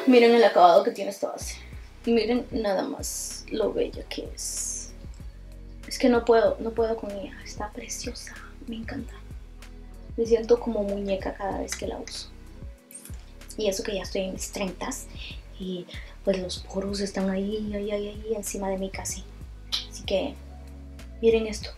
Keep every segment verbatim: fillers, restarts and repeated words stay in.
Miren el acabado que tiene esta base. Miren nada más lo bella que es. Es que no puedo, no puedo con ella. Está preciosa, me encanta. Me siento como muñeca cada vez que la uso. Y eso que ya estoy en mis treintas. Y pues los poros están ahí, ahí, ahí, ahí encima de mí casi. Así que miren esto.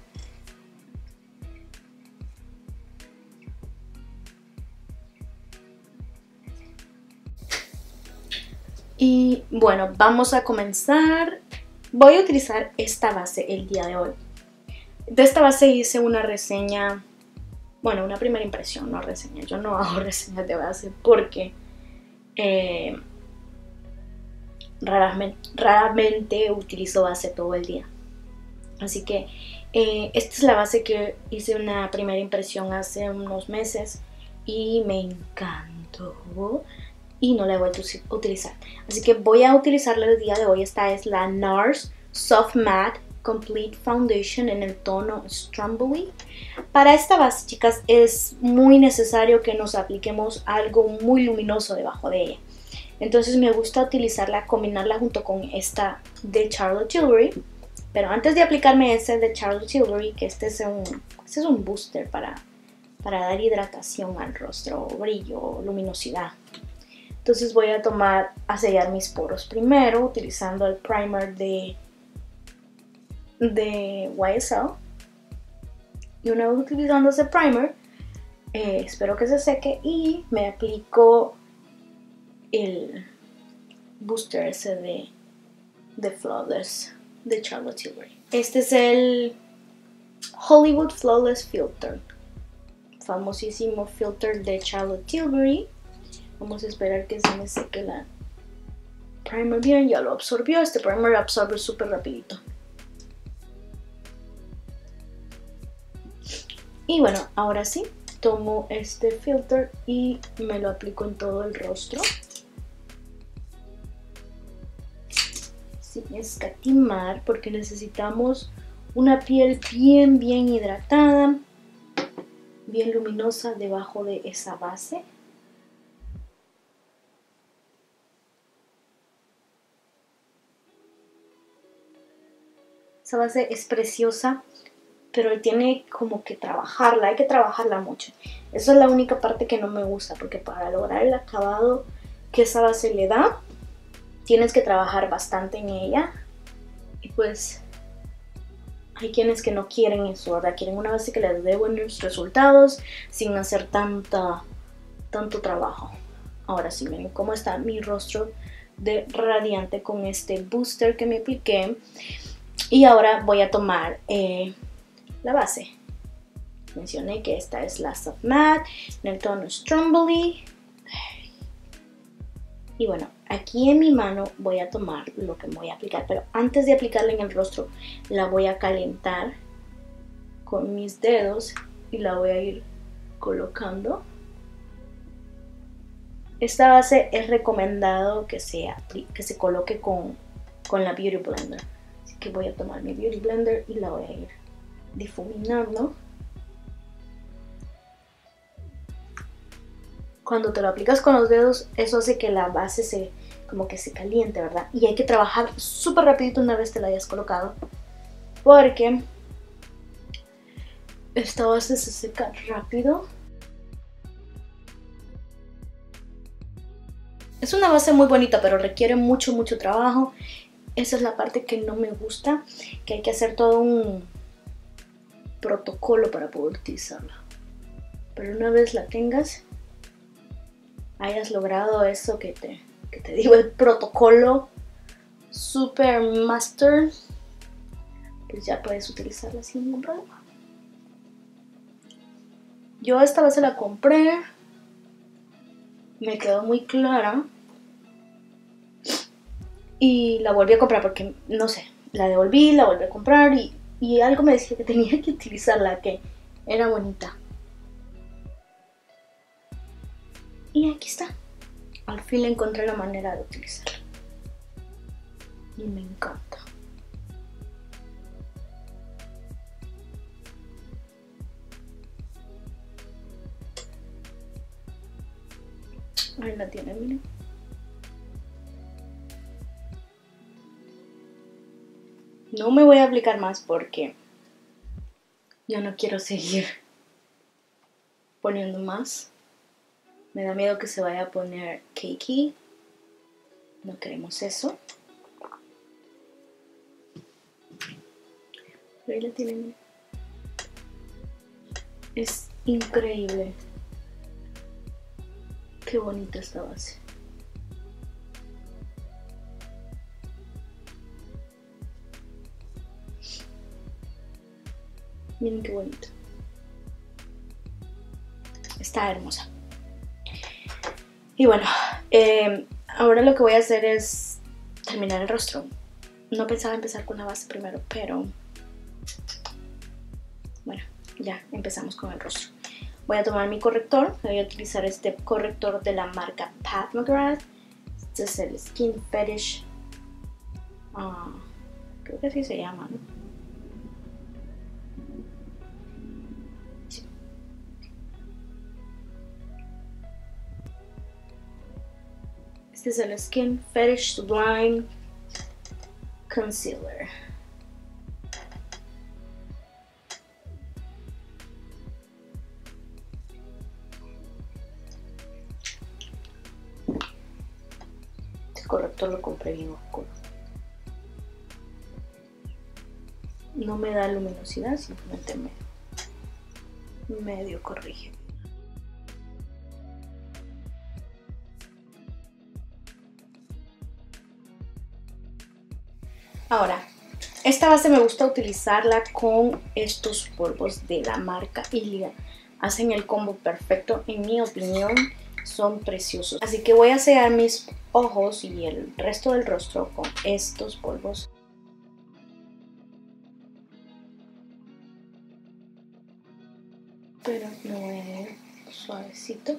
Y bueno, vamos a comenzar. Voy a utilizar esta base el día de hoy. De esta base hice una reseña, bueno, una primera impresión, no reseña. Yo no hago reseñas de base porque eh, raramente, raramente utilizo base todo el día. Así que eh, esta es la base que hice una primera impresión hace unos meses y me encantó. Y no la he vuelto a utilizar. Así que voy a utilizarla el día de hoy. Esta es la NARS Soft Matte Complete Foundation en el tono Strawberry. Para esta base, chicas, es muy necesario que nos apliquemos algo muy luminoso debajo de ella. Entonces me gusta utilizarla, combinarla junto con esta de Charlotte Tilbury. Pero antes de aplicarme esta de Charlotte Tilbury, que este es un, este es un booster para, para dar hidratación al rostro, brillo, luminosidad. Entonces voy a tomar a sellar mis poros primero utilizando el primer de, de Y S L. Y una vez utilizando ese primer, eh, espero que se seque y me aplico el booster ese de, de Flawless de Charlotte Tilbury. Este es el Hollywood Flawless Filter, famosísimo filter de Charlotte Tilbury. Vamos a esperar que se me seque la primer bien, ya lo absorbió. Este primer absorbe súper rapidito. Y bueno, ahora sí, tomo este filter y me lo aplico en todo el rostro. Sin escatimar, porque necesitamos una piel bien, bien hidratada, bien luminosa debajo de esa base. Esa base es preciosa, pero tiene como que trabajarla, hay que trabajarla mucho. Esa es la única parte que no me gusta, porque para lograr el acabado que esa base le da, tienes que trabajar bastante en ella. Y pues hay quienes que no quieren eso, ¿verdad? Quieren una base que les dé buenos resultados sin hacer tanta, tanto trabajo. Ahora sí, miren cómo está mi rostro de radiante con este booster que me apliqué. Y ahora voy a tomar eh, la base. Mencioné que esta es la Soft Matte en el tono Strawberry. Y bueno, aquí en mi mano voy a tomar lo que voy a aplicar. Pero antes de aplicarla en el rostro, la voy a calentar con mis dedos y la voy a ir colocando. Esta base es recomendado que se, que se coloque con, con la Beauty Blender. Que voy a tomar mi Beauty Blender y la voy a ir difuminando. Cuando te lo aplicas con los dedos, eso hace que la base se, como que se caliente, ¿verdad? Y hay que trabajar súper rapidito una vez te la hayas colocado, porque esta base se seca rápido. Es una base muy bonita, pero requiere mucho, mucho trabajo. Esa es la parte que no me gusta, que hay que hacer todo un protocolo para poder utilizarla. Pero una vez la tengas, hayas logrado eso que te, que te digo, el protocolo super master, pues ya puedes utilizarla sin ningún problema. Yo esta vez la compré, me quedó muy clara. Y la volví a comprar porque, no sé, la devolví, la volví a comprar y, y algo me decía que tenía que utilizarla, que era bonita. Y aquí está. Al fin encontré la manera de utilizarla. Y me encanta. Ahí la tienen, miren. no me voy a aplicar más porque yo no quiero seguir poniendo más. Me da miedo que se vaya a poner cakey. No queremos eso. Pero ahí la tienen. Es increíble. Qué bonita esta base. Miren qué bonito. Está hermosa. Y bueno, eh, ahora lo que voy a hacer es terminar el rostro. No pensaba empezar con la base primero, pero bueno, ya empezamos con el rostro. Voy a tomar mi corrector. Voy a utilizar este corrector de la marca Pat McGrath. Este es el Skin Fetish. Uh, creo que así se llama, ¿no? Sí. Este es el Skin Fetish Sublime Concealer. Corrector lo compré bien oscuro. No me da luminosidad, simplemente me medio corrige. Ahora, esta base me gusta utilizarla con estos polvos de la marca Ilia. Hacen el combo perfecto, en mi opinión. Son preciosos. Así que voy a sellar mis ojos y el resto del rostro con estos polvos. Pero me voy a ir suavecito.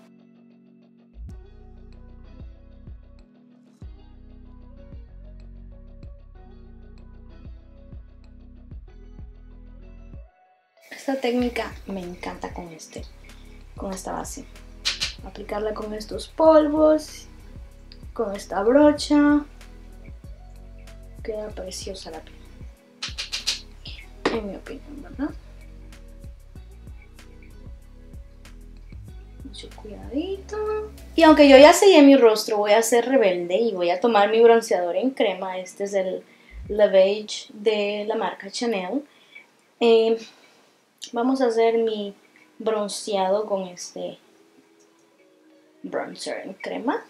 Esta técnica me encanta con este, con esta base. Aplicarla con estos polvos, con esta brocha. Queda preciosa la piel, en mi opinión, ¿verdad? Mucho cuidadito. Y aunque yo ya sellé mi rostro, voy a ser rebelde y voy a tomar mi bronceador en crema. Este es el Lavage de la marca Chanel. Eh, vamos a hacer mi bronceado con este bronzer en crema.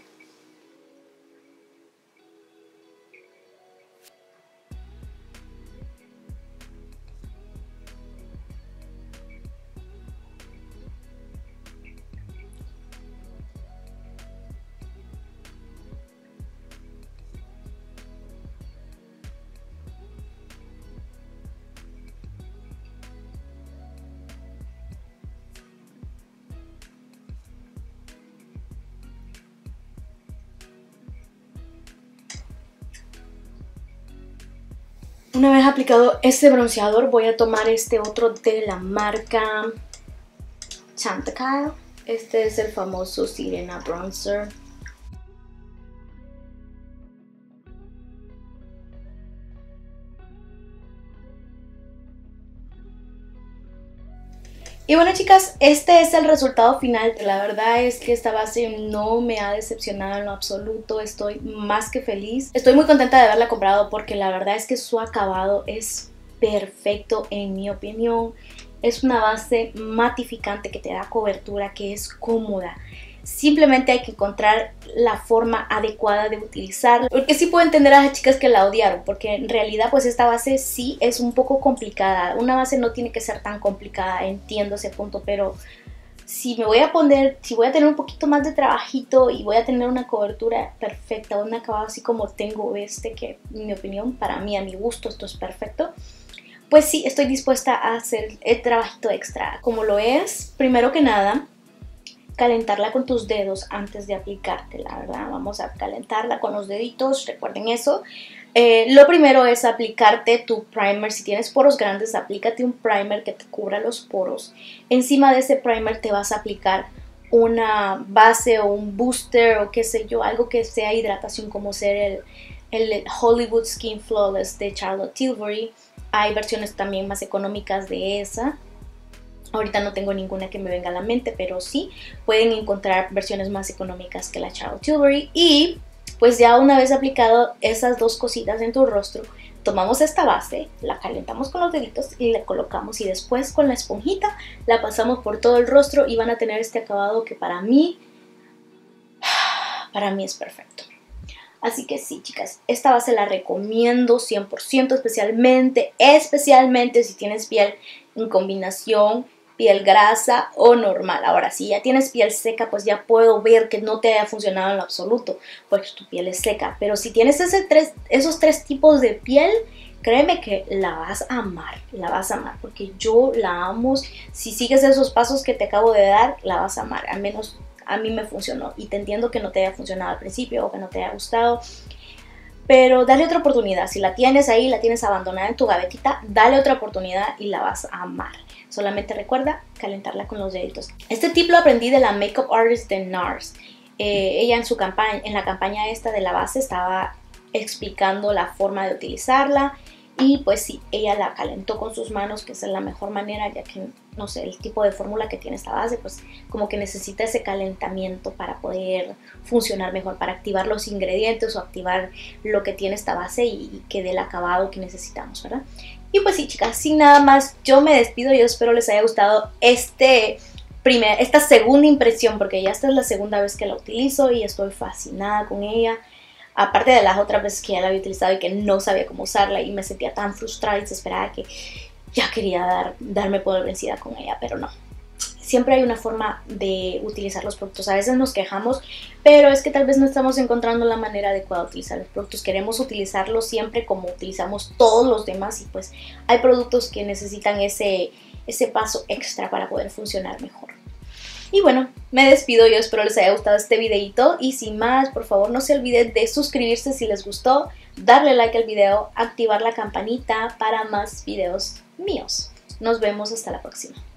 Una vez aplicado este bronceador, voy a tomar este otro de la marca Chantecaille. Este es el famoso Sirena Bronzer. Y bueno, chicas, este es el resultado final. La verdad es que esta base no me ha decepcionado en lo absoluto. Estoy más que feliz. Estoy muy contenta de haberla comprado porque la verdad es que su acabado es perfecto en mi opinión. Es una base matificante que te da cobertura, que es cómoda. Simplemente hay que encontrar la forma adecuada de utilizarla. Porque sí puedo entender a las chicas que la odiaron, porque en realidad pues esta base sí es un poco complicada. Una base no tiene que ser tan complicada, entiendo ese punto, pero si me voy a poner, si voy a tener un poquito más de trabajito y voy a tener una cobertura perfecta, un acabado así como tengo este, que en mi opinión, para mí, a mi gusto, esto es perfecto, pues sí, estoy dispuesta a hacer el trabajito extra. Como lo es, primero que nada, calentarla con tus dedos antes de aplicártela, ¿verdad? Vamos a calentarla con los deditos, recuerden eso. Eh, lo primero es aplicarte tu primer. Si tienes poros grandes, aplícate un primer que te cubra los poros. Encima de ese primer te vas a aplicar una base o un booster o qué sé yo, algo que sea hidratación, como ser el el Hollywood Skin Flawless de Charlotte Tilbury. Hay versiones también más económicas de esa. Ahorita no tengo ninguna que me venga a la mente, pero sí pueden encontrar versiones más económicas que la Charlotte Tilbury. Y pues ya una vez aplicado esas dos cositas en tu rostro, tomamos esta base, la calentamos con los deditos y la colocamos. Y después con la esponjita la pasamos por todo el rostro y van a tener este acabado que para mí, para mí es perfecto. Así que sí, chicas, esta base la recomiendo cien por ciento, especialmente, especialmente si tienes piel en combinación, piel grasa o normal. Ahora, si ya tienes piel seca, pues ya puedo ver que no te haya funcionado en lo absoluto, porque tu piel es seca. Pero si tienes ese tres, esos tres tipos de piel, créeme que la vas a amar, la vas a amar, porque yo la amo. Si sigues esos pasos que te acabo de dar, la vas a amar, al menos a mí me funcionó. Y te entiendo que no te haya funcionado al principio o que no te haya gustado, pero dale otra oportunidad. Si la tienes ahí, la tienes abandonada en tu gavetita, dale otra oportunidad y la vas a amar. Solamente recuerda calentarla con los deditos. Este tip lo aprendí de la makeup artist de NARS. Eh, ella en, su campaña, en la campaña esta de la base estaba explicando la forma de utilizarla. Y pues sí, ella la calentó con sus manos, que esa es la mejor manera, ya que, no sé, el tipo de fórmula que tiene esta base, pues como que necesita ese calentamiento para poder funcionar mejor, para activar los ingredientes o activar lo que tiene esta base y, y que dé el acabado que necesitamos, ¿verdad? Y pues sí, chicas, sin nada más, yo me despido. Yo espero les haya gustado este primer, esta segunda impresión, porque ya esta es la segunda vez que la utilizo y estoy fascinada con ella. Aparte de las otras veces que ya la había utilizado y que no sabía cómo usarla y me sentía tan frustrada y desesperada que ya quería dar, darme por vencida con ella, pero no. Siempre hay una forma de utilizar los productos. A veces nos quejamos, pero es que tal vez no estamos encontrando la manera adecuada de utilizar los productos. Queremos utilizarlos siempre como utilizamos todos los demás y pues hay productos que necesitan ese, ese paso extra para poder funcionar mejor. Y bueno, me despido, yo espero les haya gustado este videito y sin más, por favor no se olviden de suscribirse si les gustó, darle like al video, activar la campanita para más videos míos. Nos vemos hasta la próxima.